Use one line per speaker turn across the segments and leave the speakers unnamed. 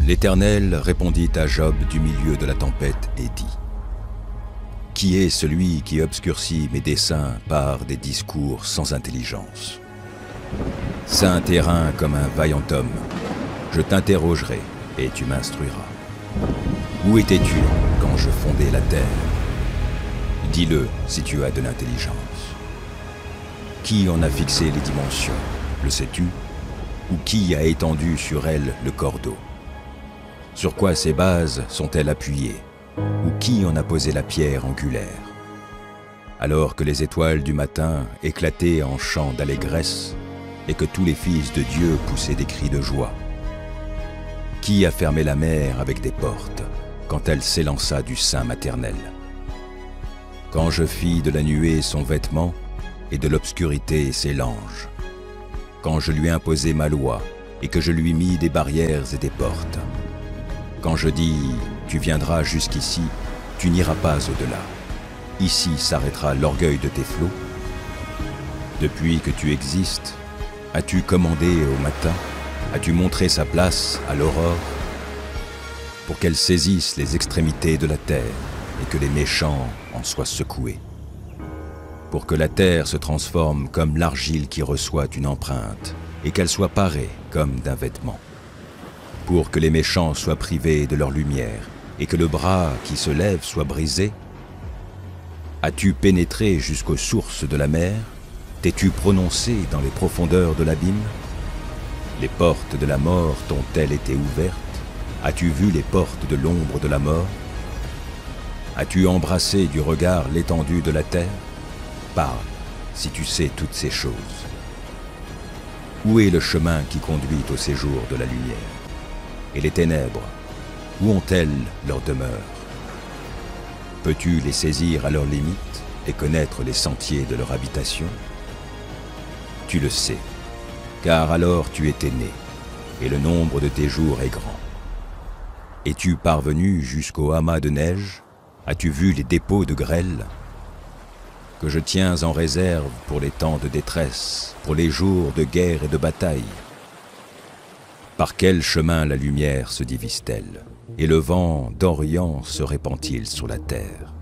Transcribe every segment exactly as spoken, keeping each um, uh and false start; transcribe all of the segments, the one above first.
L'Éternel répondit à Job du milieu de la tempête et dit : « Qui est celui qui obscurcit mes desseins par des discours sans intelligence ? Saint terrain comme un vaillant homme, je t'interrogerai et tu m'instruiras. Où étais-tu quand je fondais la terre ? Dis-le si tu as de l'intelligence. Qui en a fixé les dimensions, le sais-tu ? Ou qui a étendu sur elle le cordeau ? Sur quoi ces bases sont-elles appuyées ? Ou qui en a posé la pierre angulaire ? Alors que les étoiles du matin éclataient en chants d'allégresse et que tous les fils de Dieu poussaient des cris de joie. Qui a fermé la mer avec des portes quand elle s'élança du sein maternel ? Quand je fis de la nuée son vêtement et de l'obscurité ses langes, quand je lui imposai ma loi et que je lui mis des barrières et des portes, quand je dis « tu viendras jusqu'ici, tu n'iras pas au-delà, ici s'arrêtera l'orgueil de tes flots ». Depuis que tu existes, as-tu commandé au matin, as-tu montré sa place à l'aurore, pour qu'elle saisisse les extrémités de la terre et que les méchants en soient secoués, pour que la terre se transforme comme l'argile qui reçoit une empreinte et qu'elle soit parée comme d'un vêtement, pour que les méchants soient privés de leur lumière et que le bras qui se lève soit brisé? As-tu pénétré jusqu'aux sources de la mer? T'es-tu prononcé dans les profondeurs de l'abîme? Les portes de la mort t'ont-elles été ouvertes? As-tu vu les portes de l'ombre de la mort? As-tu embrassé du regard l'étendue de la terre? Parle, si tu sais toutes ces choses. Où est le chemin qui conduit au séjour de la lumière? Et les ténèbres, où ont-elles leur demeure? Peux-tu les saisir à leurs limites et connaître les sentiers de leur habitation? Tu le sais, car alors tu étais né, et le nombre de tes jours est grand. Es-tu parvenu jusqu'au amas de neige? As-tu vu les dépôts de grêle? Que je tiens en réserve pour les temps de détresse, pour les jours de guerre et de bataille. Par quel chemin la lumière se divise-t-elle, et le vent d'Orient se répand-il sur la terre?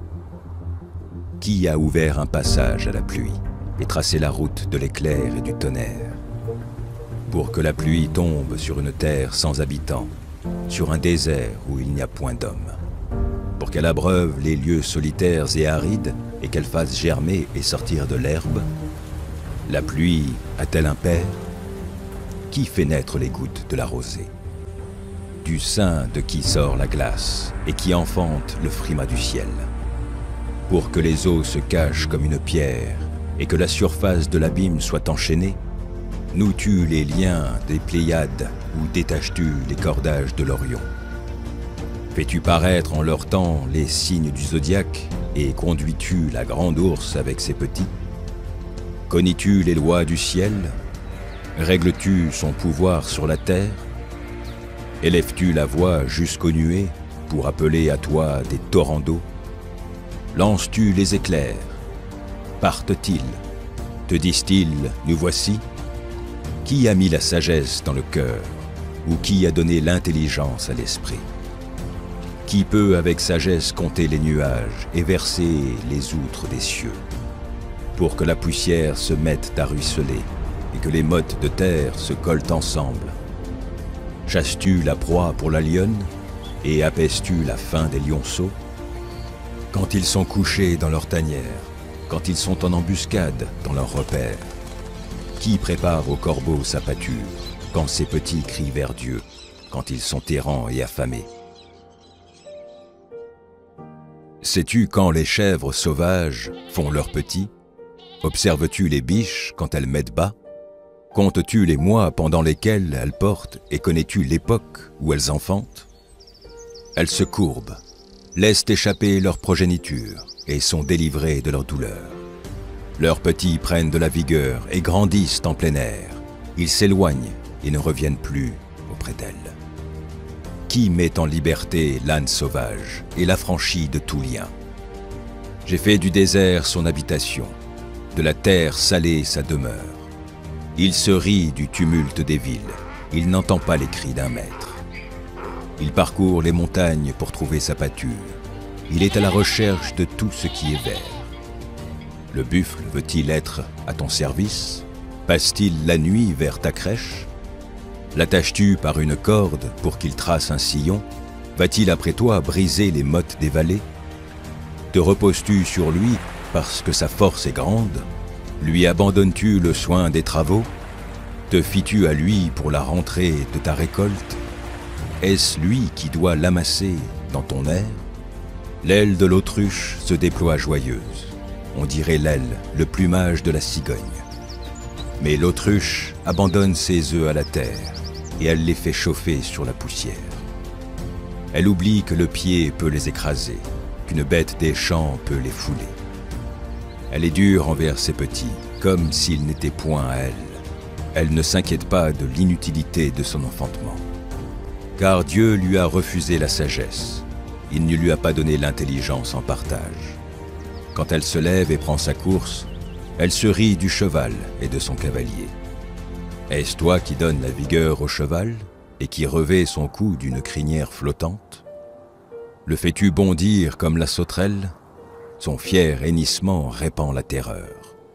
Qui a ouvert un passage à la pluie et tracé la route de l'éclair et du tonnerre, pour que la pluie tombe sur une terre sans habitants, sur un désert où il n'y a point d'homme, pour qu'elle abreuve les lieux solitaires et arides et qu'elle fasse germer et sortir de l'herbe? La pluie a-t-elle un père? Qui fait naître les gouttes de la rosée? Du sein de qui sort la glace et qui enfante le frimas du ciel? Pour que les eaux se cachent comme une pierre et que la surface de l'abîme soit enchaînée? Noues-tu les liens des Pléiades ou détaches-tu les cordages de l'Orion? Fais-tu paraître en leur temps les signes du zodiaque et conduis-tu la grande ourse avec ses petits? Connais-tu les lois du ciel? Règles-tu son pouvoir sur la terre? Élèves-tu la voix jusqu'aux nuées pour appeler à toi des torrents d'eau? Lances-tu les éclairs? Partent-ils? Te disent-ils « nous voici » ? Qui a mis la sagesse dans le cœur, ou qui a donné l'intelligence à l'esprit? Qui peut avec sagesse compter les nuages et verser les outres des cieux, pour que la poussière se mette à ruisseler et que les mottes de terre se collent ensemble? Chasses-tu la proie pour la lionne et apaises-tu la faim des lionceaux? Quand ils sont couchés dans leur tanière, quand ils sont en embuscade dans leur repère, qui prépare au corbeau sa pâture, quand ses petits crient vers Dieu, quand ils sont errants et affamés? Sais-tu quand les chèvres sauvages font leurs petits? Observes-tu les biches quand elles mettent bas? Comptes-tu les mois pendant lesquels elles portent et connais-tu l'époque où elles enfantent? Elles se courbent, laissent échapper leur progéniture et sont délivrées de leur douleur. Leurs petits prennent de la vigueur et grandissent en plein air. Ils s'éloignent et ne reviennent plus auprès d'elles. Qui met en liberté l'âne sauvage et l'affranchit de tout lien? J'ai fait du désert son habitation, de la terre salée sa demeure. Il se rit du tumulte des villes, il n'entend pas les cris d'un maître. Il parcourt les montagnes pour trouver sa pâture. Il est à la recherche de tout ce qui est vert. Le buffle veut-il être à ton service? Passe-t-il la nuit vers ta crèche? L'attaches-tu par une corde pour qu'il trace un sillon? Va-t-il après toi briser les mottes des vallées? Te reposes-tu sur lui parce que sa force est grande? Lui abandonnes-tu le soin des travaux? Te fies-tu à lui pour la rentrée de ta récolte? Est-ce lui qui doit l'amasser dans ton air? L'aile de l'autruche se déploie joyeuse. On dirait l'aile, le plumage de la cigogne. Mais l'autruche abandonne ses œufs à la terre et elle les fait chauffer sur la poussière. Elle oublie que le pied peut les écraser, qu'une bête des champs peut les fouler. Elle est dure envers ses petits, comme s'ils n'étaient point à elle. Elle ne s'inquiète pas de l'inutilité de son enfantement. Car Dieu lui a refusé la sagesse. Il ne lui a pas donné l'intelligence en partage. Quand elle se lève et prend sa course, elle se rit du cheval et de son cavalier. Est-ce toi qui donnes la vigueur au cheval et qui revêt son cou d'une crinière flottante? Le fais-tu bondir comme la sauterelle? Son fier hennissement répand la terreur.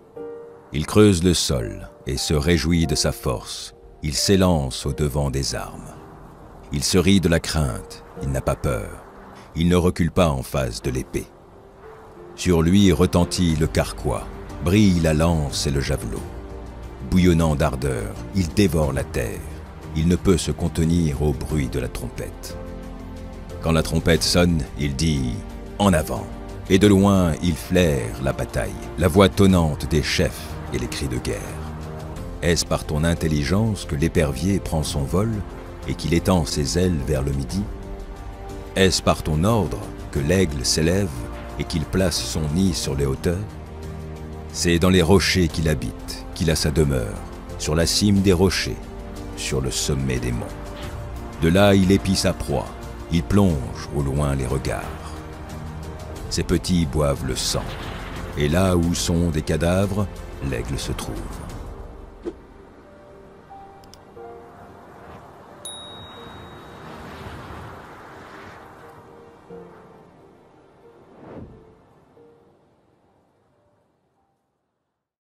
Il creuse le sol et se réjouit de sa force. Il s'élance au-devant des armes. Il se rit de la crainte, il n'a pas peur. Il ne recule pas en face de l'épée. Sur lui retentit le carquois, brille la lance et le javelot. Bouillonnant d'ardeur, il dévore la terre. Il ne peut se contenir au bruit de la trompette. Quand la trompette sonne, il dit « En avant !» Et de loin, il flaire la bataille, la voix tonnante des chefs et les cris de guerre. Est-ce par ton intelligence que l'épervier prend son vol et qu'il étend ses ailes vers le midi? Est-ce par ton ordre que l'aigle s'élève et qu'il place son nid sur les hauteurs? C'est dans les rochers qu'il habite, qu'il a sa demeure, sur la cime des rochers, sur le sommet des monts. De là, il épie sa proie, il plonge au loin les regards. Ses petits boivent le sang, et là où sont des cadavres, l'aigle se trouve.